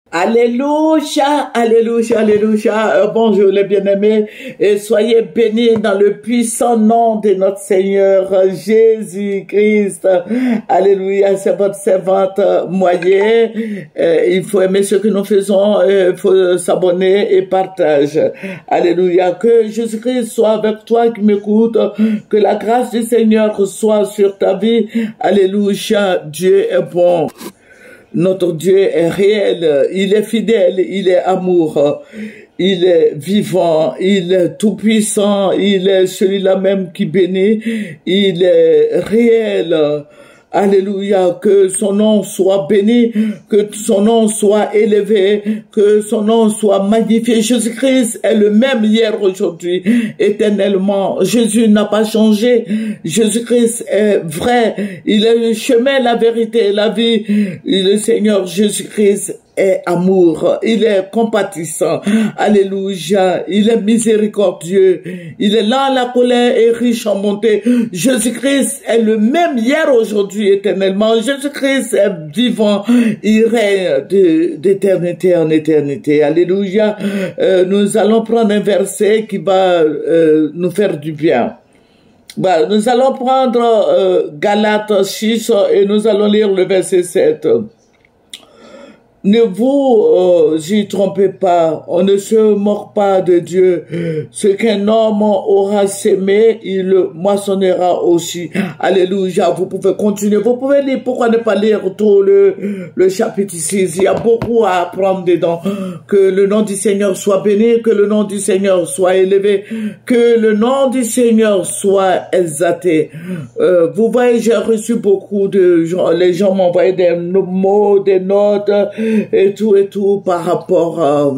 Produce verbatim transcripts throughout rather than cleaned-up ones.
Alléluia, alléluia, alléluia. Euh, bonjour les bien-aimés et soyez bénis dans le puissant nom de notre Seigneur Jésus-Christ. Alléluia, c'est votre servante moyen. Euh, il faut aimer ce que nous faisons, il faut s'abonner et partager. Alléluia, que Jésus-Christ soit avec toi qui m'écoute, que la grâce du Seigneur soit sur ta vie. Alléluia, Dieu est bon. Notre Dieu est réel, il est fidèle, il est amour, il est vivant, il est tout-puissant, il est celui-là même qui bénit, il est réel. Alléluia, que son nom soit béni, que son nom soit élevé, que son nom soit magnifié. Jésus-Christ est le même hier, aujourd'hui, éternellement. Jésus n'a pas changé. Jésus-Christ est vrai. Il est le chemin, la vérité et la vie. Le Seigneur Jésus-Christ est amour, il est compatissant, alléluia, il est miséricordieux, il est lent à la colère et riche en bonté. Jésus-Christ est le même hier, aujourd'hui, éternellement. Jésus-Christ est vivant, il règne d'éternité en éternité, alléluia. Euh, nous allons prendre un verset qui va euh, nous faire du bien. Bah, nous allons prendre euh, Galates six et nous allons lire le verset sept. Ne vous euh, y trompez pas, on ne se moque pas de Dieu. Ce qu'un homme aura sémé, il le moissonnera aussi. Alléluia, vous pouvez continuer. Vous pouvez lire, pourquoi ne pas lire tout le, le chapitre six. Il y a beaucoup à apprendre dedans. Que le nom du Seigneur soit béni, que le nom du Seigneur soit élevé, que le nom du Seigneur soit exalté. Euh, vous voyez, j'ai reçu beaucoup de gens, les gens m'envoyaient des mots, des notes, et tout et tout par rapport euh,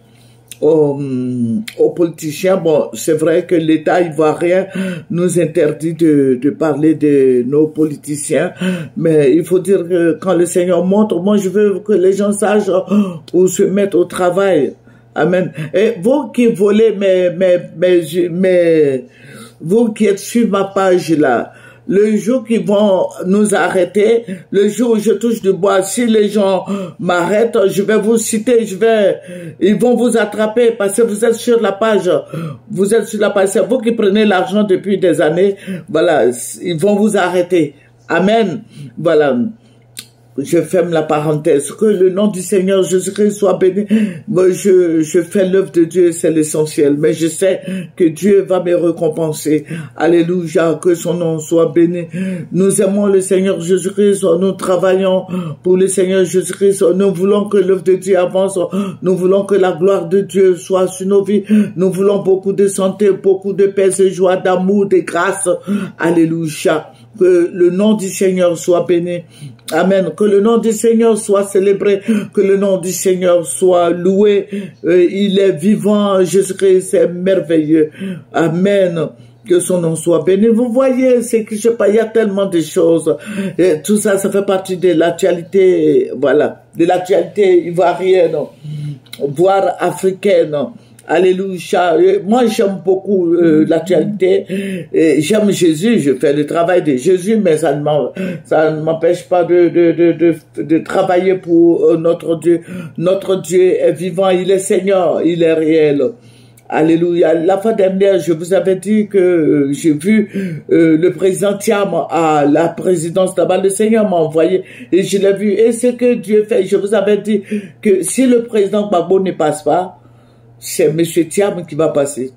aux, aux politiciens. Bon, c'est vrai que l'État ivoirien nous interdit de, de parler de nos politiciens, mais il faut dire que quand le Seigneur montre, moi je veux que les gens sachent où se mettre au travail. Amen. Et vous qui volez mes, mes, mes, mes, vous qui êtes sur ma page là, le jour qu'ils vont nous arrêter, le jour où je touche du bois, si les gens m'arrêtent, je vais vous citer, je vais, ils vont vous attraper parce que vous êtes sur la page, vous êtes sur la page, c'est vous qui prenez l'argent depuis des années, voilà, ils vont vous arrêter. Amen. Voilà. Je ferme la parenthèse. Que le nom du Seigneur Jésus-Christ soit béni. Moi, je, je fais l'œuvre de Dieu, c'est l'essentiel. Mais je sais que Dieu va me récompenser. Alléluia, que son nom soit béni. Nous aimons le Seigneur Jésus-Christ. Nous travaillons pour le Seigneur Jésus-Christ. Nous voulons que l'œuvre de Dieu avance. Nous voulons que la gloire de Dieu soit sur nos vies. Nous voulons beaucoup de santé, beaucoup de paix, de joie, d'amour, de grâce. Alléluia. Que le nom du Seigneur soit béni. Amen. Que le nom du Seigneur soit célébré. Que le nom du Seigneur soit loué. Euh, il est vivant. Jésus-Christ est merveilleux. Amen. Que son nom soit béni. Vous voyez, c'est que je sais pas, il y a tellement de choses. Et tout ça, ça fait partie de l'actualité, voilà, de l'actualité ivoirienne, voire africaine. Alléluia. Moi, j'aime beaucoup euh, l'actualité. J'aime Jésus. Je fais le travail de Jésus, mais ça ne m'empêche pas de, de, de, de, de travailler pour euh, notre Dieu. Notre Dieu est vivant. Il est Seigneur. Il est réel. Alléluia. La fois dernière, je vous avais dit que euh, j'ai vu euh, le président Thiam à la présidence là-bas. Le Seigneur m'a envoyé et je l'ai vu. Et ce que Dieu fait, je vous avais dit que si le président Gbagbo ne passe pas, c'est M. Thiam qui va passer.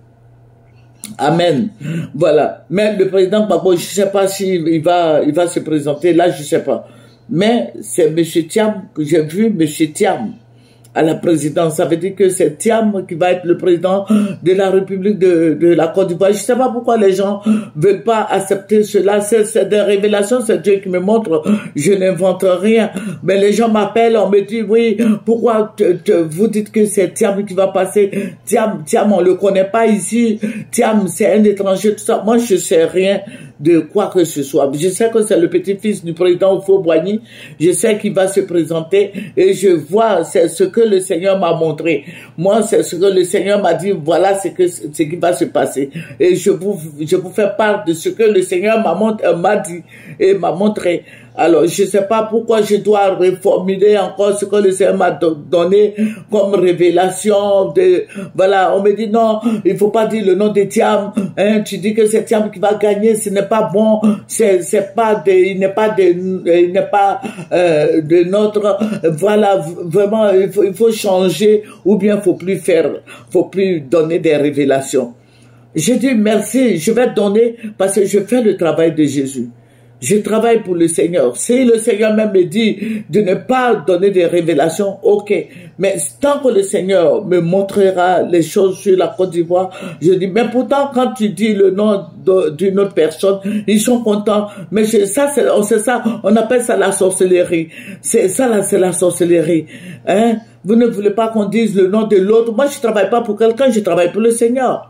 Amen. Voilà. Mais le président Gbagbo, je ne sais pas s'il il va, il va se présenter. Là, je ne sais pas. Mais c'est M. Thiam que j'ai vu, M. Thiam à la présidence. Ça veut dire que c'est Thiam qui va être le président de la République de, de la Côte d'Ivoire. Je ne sais pas pourquoi les gens ne veulent pas accepter cela. C'est des révélations, c'est Dieu qui me montre. Je n'invente rien. Mais les gens m'appellent, on me dit, oui, pourquoi te, te, vous dites que c'est Thiam qui va passer? Thiam, Thiam, on ne le connaît pas ici. Thiam, c'est un étranger, tout ça. Moi, je ne sais rien de quoi que ce soit. Je sais que c'est le petit-fils du président Houphouët-Boigny. Je sais qu'il va se présenter et je vois, c'est ce que le Seigneur m'a montré. Moi, c'est ce que le Seigneur m'a dit, voilà ce que ce qui va se passer. Et je vous, je vous fais part de ce que le Seigneur m'a montré, m'a dit et m'a montré. Alors, je ne sais pas pourquoi je dois reformuler encore ce que le Seigneur m'a donné comme révélation. De, voilà, on me dit non, il ne faut pas dire le nom de Thiam. Hein, tu dis que c'est Thiam qui va gagner, ce n'est pas bon. C'est, c'est pas de, il n'est pas de, il n'est pas euh, de notre. Voilà, vraiment, il faut, il faut changer ou bien il faut plus faire, faut plus donner des révélations. Je dis merci, je vais donner parce que je fais le travail de Jésus. Je travaille pour le Seigneur. Si le Seigneur même me dit de ne pas donner des révélations, ok. Mais tant que le Seigneur me montrera les choses sur la Côte d'Ivoire, je dis, mais pourtant, quand tu dis le nom d'une autre personne, ils sont contents. Mais je, ça, c'est, on sait ça, on appelle ça la sorcellerie. C'est ça, là, c'est la sorcellerie. Hein? Vous ne voulez pas qu'on dise le nom de l'autre. Moi, je travaille pas pour quelqu'un, je travaille pour le Seigneur.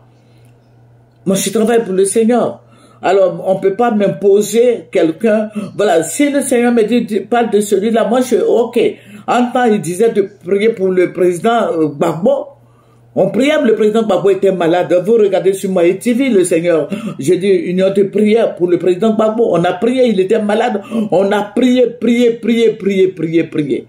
Moi, je travaille pour le Seigneur. Alors, on ne peut pas m'imposer quelqu'un. Voilà, si le Seigneur me dit, parle de celui-là, moi, je suis OK. En temps, il disait de prier pour le président Gbagbo. On priait, le président Gbagbo était malade. Vous regardez sur Moyen T V, le Seigneur. J'ai dit, union de prière pour le président Gbagbo. On a prié, il était malade. On a prié, prié, prié, prié, prié, prié.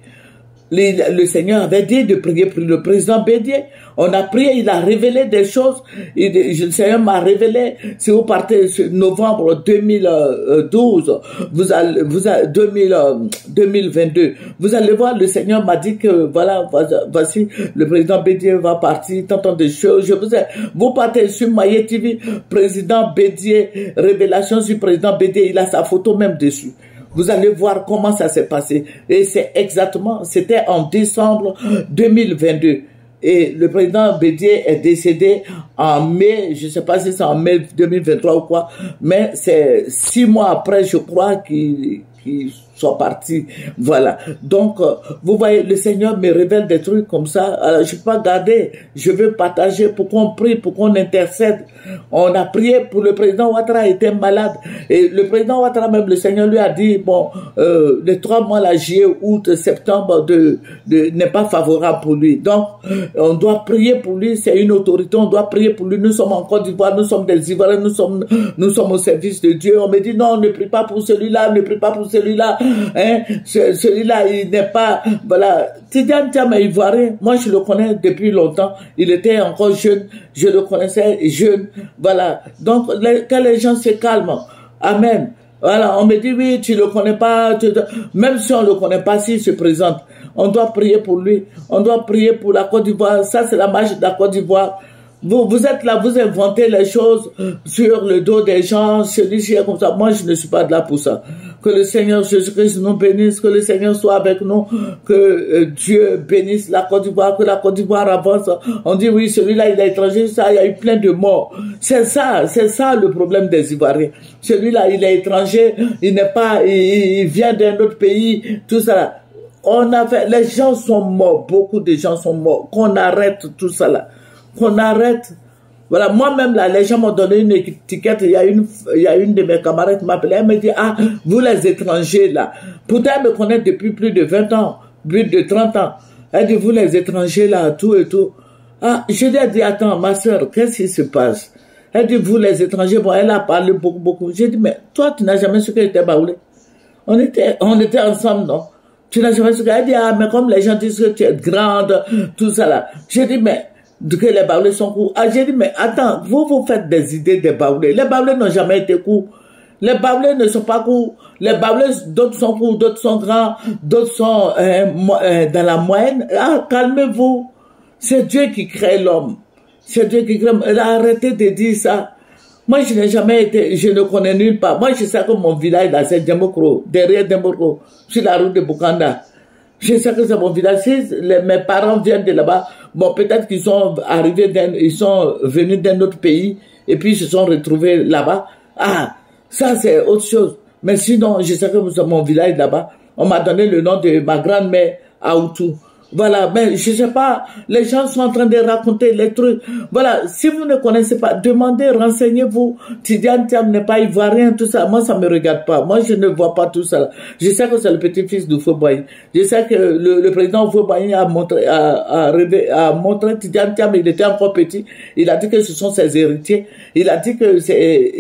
Le, le Seigneur avait dit de prier pour le président Bédié. On a prié, il a révélé des choses. Il, le Seigneur m'a révélé. Si vous partez sur novembre deux mille douze, vous allez, vous allez, deux mille, deux mille vingt-deux, vous allez voir, le Seigneur m'a dit que voilà, voici, le président Bédié va partir, tant, tant de choses. Je vous ai, vous partez sur Maïe T V, président Bédié, révélation sur président Bédié, il a sa photo même dessus. Vous allez voir comment ça s'est passé. Et c'est exactement, c'était en décembre deux mille vingt-deux. Et le président Bédié est décédé en mai, je ne sais pas si c'est en mai deux mille vingt-trois ou quoi, mais c'est six mois après, je crois, qu'il qu'il soit parti. Voilà. Donc, euh, vous voyez, le Seigneur me révèle des trucs comme ça. Alors, je ne peux pas garder. Je veux partager pour qu'on prie, pour qu'on intercède. On a prié pour le président Ouattara, il était malade. Et le président Ouattara, même le Seigneur lui a dit, bon, euh, les trois mois, là, juillet, août, septembre, de, de, n'est pas favorable pour lui. Donc, on doit prier pour lui. C'est une autorité. On doit prier pour lui. Nous sommes en Côte d'Ivoire. Nous sommes des Ivoiriens. Nous sommes, nous sommes au service de Dieu. On me dit, non, ne prie pas pour celui-là. Ne prie pas pour celui-là. Hein, celui-là, il n'est pas, voilà. Tidiane Thiam est ivoirien. Moi, je le connais depuis longtemps. Il était encore jeune. Je le connaissais jeune. Voilà. Donc, les, que les gens se calment. Amen. Voilà. On me dit, oui, tu le connais pas. Tu, même si on le connaît pas, s'il se présente, on doit prier pour lui. On doit prier pour la Côte d'Ivoire. Ça, c'est la magie de la Côte d'Ivoire. Vous, vous êtes là, vous inventez les choses sur le dos des gens, celui-ci est comme ça. Moi, je ne suis pas là pour ça. Que le Seigneur Jésus-Christ nous bénisse, que le Seigneur soit avec nous, que euh, Dieu bénisse la Côte d'Ivoire, que la Côte d'Ivoire avance. On dit, oui, celui-là, il est étranger, ça, il y a eu plein de morts. C'est ça, c'est ça le problème des Ivoiriens. Celui-là, il est étranger, il n'est pas, il, il vient d'un autre pays, tout ça. On avait, les gens sont morts, beaucoup de gens sont morts. Qu'on arrête tout ça là. Qu'on arrête. Voilà, moi-même, là, les gens m'ont donné une étiquette. Il y a une, il y a une de mes camarades qui m'appelait. Elle me dit, ah, vous les étrangers, là. Pourtant, elle me connaît depuis plus de vingt ans, plus de trente ans. Elle dit, vous les étrangers, là, tout et tout. Ah, je lui ai dit, attends, ma soeur, qu'est-ce qui se passe? Elle dit, vous les étrangers, bon, elle a parlé beaucoup, beaucoup. J'ai dit, mais toi, tu n'as jamais su qu'elle était baoulée. On était, on était ensemble, non? Tu n'as jamais su qu'elle dit, ah, mais comme les gens disent que tu es grande, tout ça, là. J'ai dit, mais, que les baoulés sont courts. Ah, j'ai dit, mais attends, vous vous faites des idées des baoulés. Les baoulés n'ont jamais été courts. Les baoulés ne sont pas courts. Les baoulés, d'autres sont courts, d'autres sont grands, d'autres sont euh, euh, dans la moyenne. Ah, calmez-vous. C'est Dieu qui crée l'homme. C'est Dieu qui crée l'homme. Arrêtez de dire ça. Moi, je n'ai jamais été, je ne connais nulle part. Moi, je sais que mon village, là, c'est Djembokro, derrière Djembokro, sur la route de Bukanda. Je sais que c'est mon village. Si les, mes parents viennent de là-bas, bon, peut-être qu'ils sont arrivés, ils sont venus d'un autre pays et puis ils se sont retrouvés là-bas. Ah, ça c'est autre chose. Mais sinon, je sais que c'est mon village là-bas. On m'a donné le nom de ma grand-mère Aoutou. Voilà, mais je sais pas, les gens sont en train de raconter les trucs. Voilà, si vous ne connaissez pas, demandez, renseignez-vous. Tidiane Thiam n'est pas ivoirien, tout ça. Moi, ça me regarde pas. Moi, je ne vois pas tout ça. Je sais que c'est le petit-fils de Fouboy. Je sais que le, le président Fouboy a montré, a, a, rêvé, a montré Tidiane Thiam, il était encore petit. Il a dit que ce sont ses héritiers. Il a dit que c'est,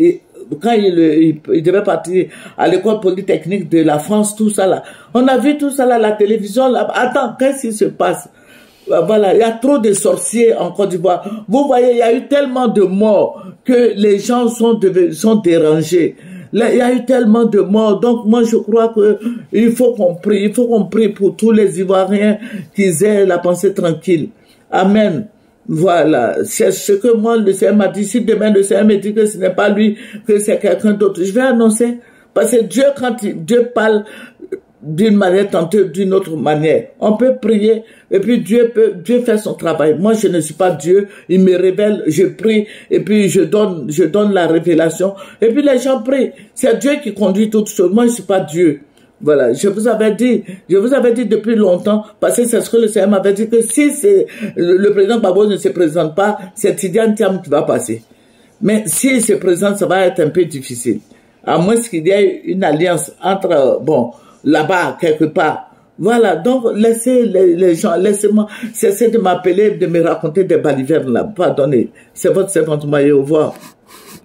quand il, il, il devait partir à l'école polytechnique de la France, tout ça là. On a vu tout ça là, la télévision là. Attends, qu'est-ce qui se passe? Voilà, il y a trop de sorciers en Côte d'Ivoire. Vous voyez, il y a eu tellement de morts que les gens sont, devenus, sont dérangés. Là, il y a eu tellement de morts. Donc, moi, je crois que il faut qu'on prie. Il faut qu'on prie pour tous les Ivoiriens qu'ils aient la pensée tranquille. Amen. Voilà. C'est ce que moi, le Seigneur m'a dit. Si demain, le Seigneur me dit que ce n'est pas lui, que c'est quelqu'un d'autre, je vais annoncer. Parce que Dieu, quand il, Dieu parle d'une manière, tantôt d'une autre manière. On peut prier et puis Dieu peut, Dieu fait son travail. Moi, je ne suis pas Dieu. Il me révèle, je prie et puis je donne, je donne la révélation. Et puis les gens prient. C'est Dieu qui conduit toutes choses. Moi, je suis pas Dieu. Voilà. Je vous avais dit, je vous avais dit depuis longtemps, parce que c'est ce que le Seigneur m'avait dit que si c'est, le, le président Gbagbo ne se présente pas, c'est Tidiane Thiam qui va passer. Mais s'il se présente, ça va être un peu difficile. À moins qu'il y ait une alliance entre, bon, là-bas, quelque part. Voilà, donc laissez les, les gens, laissez-moi, cessez de m'appeler, de me raconter des balivernes là. Pardonnez, c'est votre servante Maïe, au revoir.